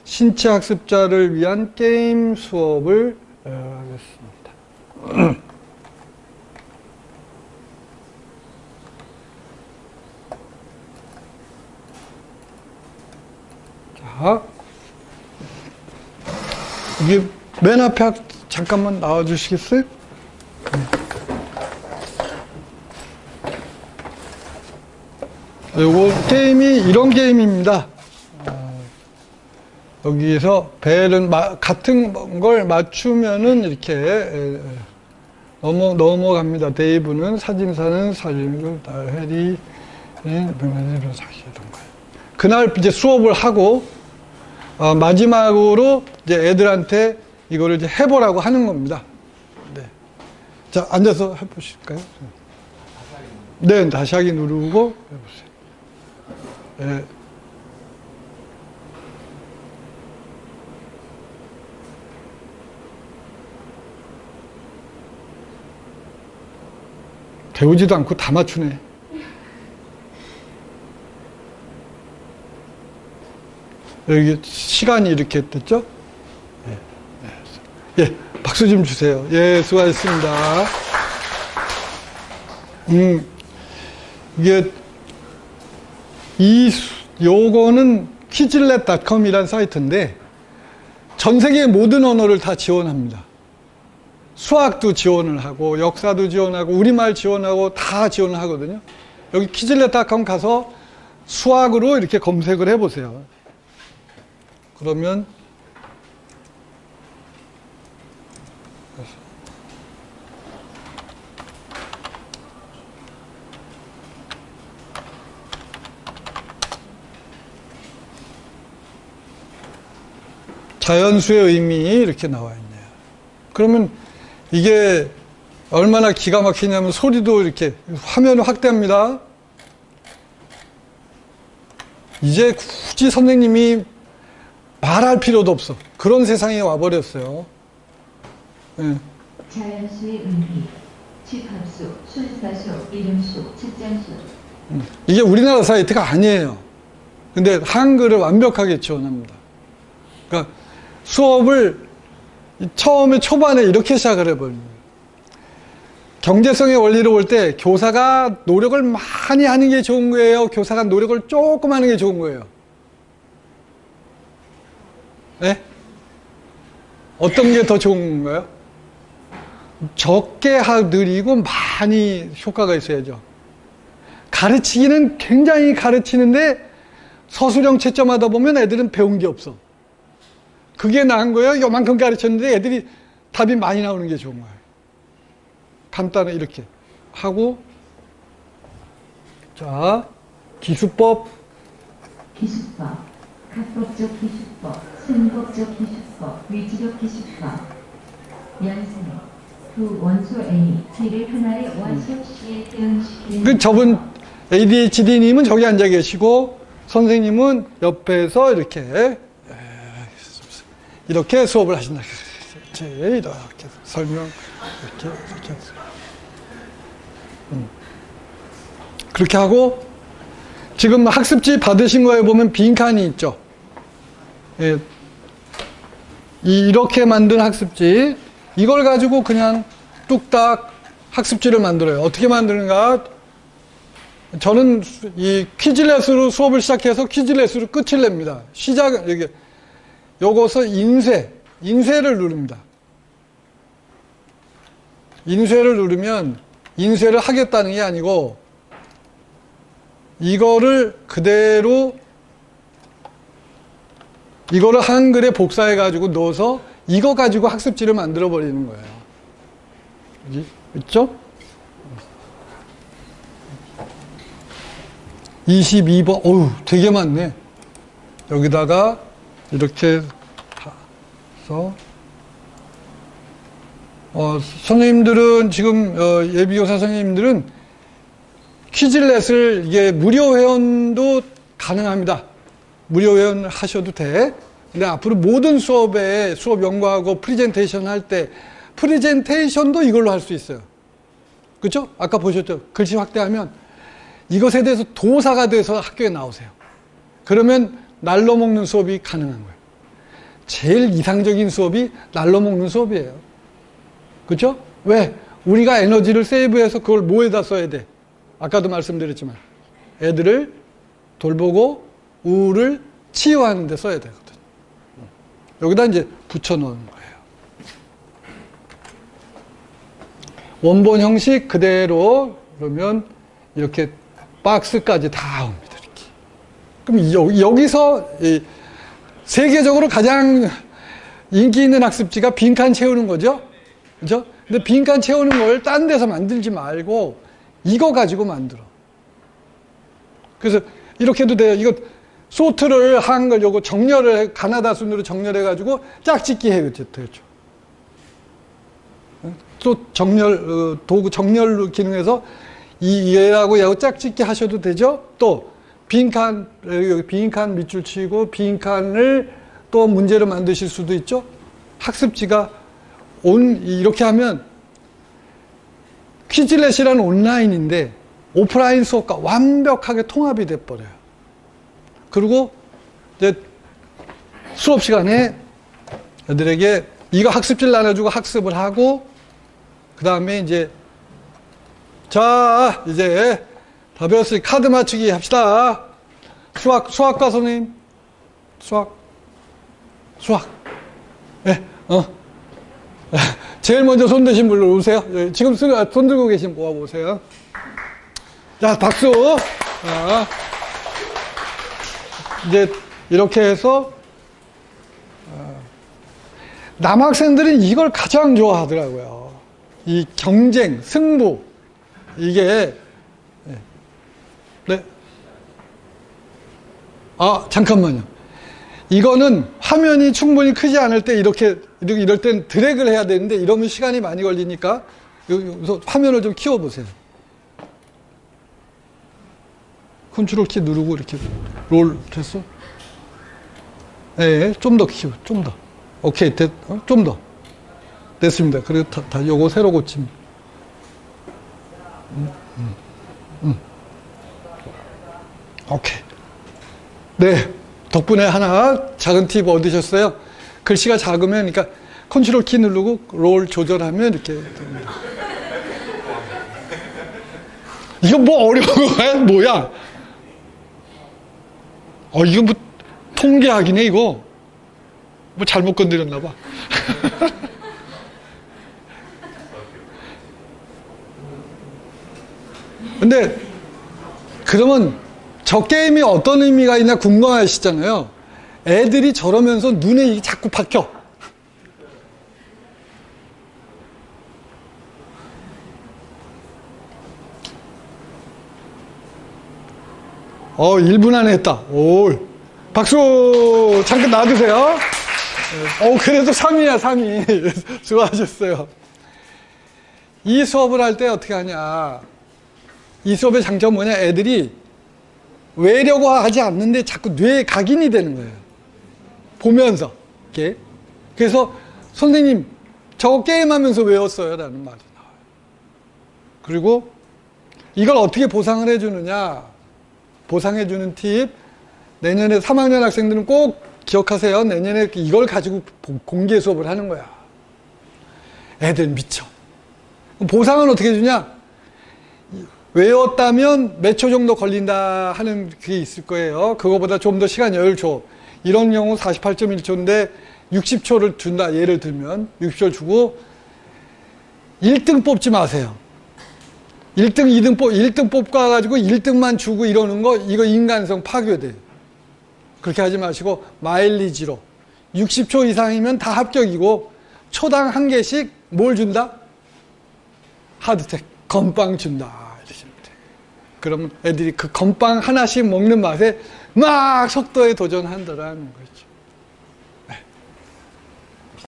신체 학습자를 위한 게임 수업을 하겠습니다. 자, 이게 맨 앞에 잠깐만 나와주시겠어요? 요거 게임이 이런 게임입니다. 여기서 배를 같은 걸 맞추면은 이렇게 넘어갑니다. 데이브는 사진사는 사진을 해리 그날 이제 수업을 하고 마지막으로 이제 애들한테 이거를 이제 해보라고 하는 겁니다. 네. 자, 앉아서 해보실까요? 네, 다시 하기 누르고 해보세요. 네. 배우지도 않고 다 맞추네. 여기 시간이 이렇게 됐죠? 예, 예, 박수 좀 주세요. 예, 수고하셨습니다. 이게 요거는 quizlet.com이라는 사이트인데 전 세계 모든 언어를 다 지원합니다. 수학도 지원을 하고 역사도 지원하고 우리말 지원하고 다 지원을 하거든요. 여기 quizlet.com 가서 수학으로 이렇게 검색을 해보세요. 그러면 자연수의 의미 이렇게 나와 있네요. 그러면 이게 얼마나 기가 막히냐면 소리도 이렇게 화면 확대합니다. 이제 굳이 선생님이 말할 필요도 없어. 그런 세상에 와버렸어요. 네. 자연수의 의미, 집합수, 순서수, 이름수, 측정수. 이게 우리나라 사이트가 아니에요. 근데 한글을 완벽하게 지원합니다. 그러니까 수업을 처음에 초반에 이렇게 시작을 해버립니다. 경제성의 원리로 볼 때 교사가 노력을 많이 하는 게 좋은 거예요? 교사가 노력을 조금 하는 게 좋은 거예요? 네? 어떤 게 더 좋은 건가요? 적게 느리고 많이 효과가 있어야죠. 가르치기는 굉장히 가르치는데 서술형 채점하다 보면 애들은 배운 게 없어. 그게 나은 거예요? 요만큼 가르쳤는데 애들이 답이 많이 나오는 게 좋은 거예요. 간단히 이렇게 하고, 자, 기수법. 기수법, 합법적 기수법, 승법적 기수법, 위치적 기수법. 연습, 두 원소 A, T를 하나의 원소 C에 대응시키는. 그 저분 ADHD님은 저기 앉아 계시고 선생님은 옆에서 이렇게 수업을 하신다. 이렇게 설명 이렇게. 그렇게 하고 지금 학습지 받으신 거에 보면 빈칸이 있죠. 예. 이렇게 만든 학습지 이걸 가지고 그냥 뚝딱 학습지를 만들어요. 어떻게 만드는가? 저는 이 퀴즐렛으로 수업을 시작해서 퀴즐렛으로 끝을 냅니다. 여기 요것을 인쇄를 누릅니다. 인쇄를 누르면 인쇄를 하겠다는 게 아니고 이거를 그대로 이거를 한글에 복사해 가지고 넣어서 이거 가지고 학습지를 만들어 버리는 거예요. 여기 있죠? 22번 어우 되게 많네. 여기다가 이렇게 해서 선생님들은 지금 예비교사 선생님들은 퀴즐렛을 이게 무료 회원도 가능합니다. 무료 회원 하셔도 돼. 근데 앞으로 모든 수업에 수업 연구하고 프레젠테이션 할 때 프레젠테이션도 이걸로 할 수 있어요. 그렇죠? 아까 보셨죠? 글씨 확대하면 이것에 대해서 도사가 돼서 학교에 나오세요. 그러면 날로 먹는 수업이 가능한 거예요. 제일 이상적인 수업이 날로 먹는 수업이에요. 그렇죠? 왜? 우리가 에너지를 세이브해서 그걸 뭐에다 써야 돼? 아까도 말씀드렸지만 애들을 돌보고 우울을 치유하는 데 써야 되거든. 여기다 이제 붙여놓은 거예요. 원본 형식 그대로 그러면 이렇게 박스까지 다 옵니다. 이렇게. 그럼 여기서 세계적으로 가장 인기 있는 학습지가 빈칸 채우는 거죠. 그죠? 근데 빈칸 채우는 걸 딴 데서 만들지 말고 이거 가지고 만들어. 그래서 이렇게 해도 돼요. 이거 소트를 한 걸 요거 정렬을 가나다 순으로 정렬해 가지고 짝짓기 해요. 되죠. 또 정렬 도구 정렬 기능에서 얘하고 얘하고 짝짓기 하셔도 되죠. 또 빈칸 여기 빈칸 밑줄 치고 빈칸을 또 문제로 만드실 수도 있죠. 학습지가 이렇게 하면 퀴즐렛이라는 온라인인데 오프라인 수업과 완벽하게 통합이 돼 버려요. 그리고 이제 수업 시간에 애들에게 이거 학습지를 나눠주고 학습을 하고 그 다음에 이제 자 이제 다 배웠으니 카드 맞추기 합시다. 수학과 선생님 수학 네, 제일 먼저 손 드신 분로 오세요. 지금 손 들고 계신 분 모아보세요. 자 박수. 자, 이제 이렇게 해서 남학생들은 이걸 가장 좋아하더라고요. 이 경쟁, 승부 이게 네. 잠깐만요. 이거는 화면이 충분히 크지 않을 때 이럴 땐 드래그를 해야 되는데 이러면 시간이 많이 걸리니까 여기서 화면을 좀 키워보세요. 컨트롤 키 누르고 이렇게 롤 됐어? 네, 좀 더 키워, 좀 더. 오케이, 좀 더. 됐습니다. 그리고 다 요거 새로 고침. 오케이. 네. 덕분에 하나 작은 팁 얻으셨어요. 글씨가 작으면, 그러니까 컨트롤 키 누르고 롤 조절하면 이렇게 됩니다. 이거 뭐 어려운 거야? 뭐야? 이거 뭐 통계학이네, 이거. 뭐 잘못 건드렸나 봐. 근데 그러면 저 게임이 어떤 의미가 있나 궁금하시잖아요. 애들이 저러면서 눈에 이게 자꾸 박혀. 어, 1분 안에 했다. 오, 박수! 잠깐 놔두세요. 그래도 3위야, 3위. 수고하셨어요. 이 수업을 할 때 어떻게 하냐. 이 수업의 장점은 뭐냐. 애들이 외려고 하지 않는데 자꾸 뇌에 각인이 되는 거예요. 보면서. 이렇게. 그래서 선생님, 저거 게임하면서 외웠어요. 라는 말이 나와요. 그리고 이걸 어떻게 보상을 해주느냐. 보상해주는 팁. 내년에 3학년 학생들은 꼭 기억하세요. 내년에 이걸 가지고 공개 수업을 하는 거야. 애들 미쳐. 보상은 어떻게 주냐? 외웠다면 몇 초 정도 걸린다 하는 게 있을 거예요. 그거보다 좀 더 시간 여유를 줘. 이런 경우 48.1초인데 60초를 준다. 예를 들면 60초를 주고 1등 뽑지 마세요. 1등, 1등 뽑아가지고 1등만 주고 이러는 거, 이거 인간성 파괴돼요. 그렇게 하지 마시고 마일리지로 60초 이상이면 다 합격이고 초당 한 개씩 뭘 준다? 하드텍, 건빵 준다. 이러시면 돼요. 그러면 애들이 그 건빵 하나씩 먹는 맛에 막 속도에 도전한다라는 거죠.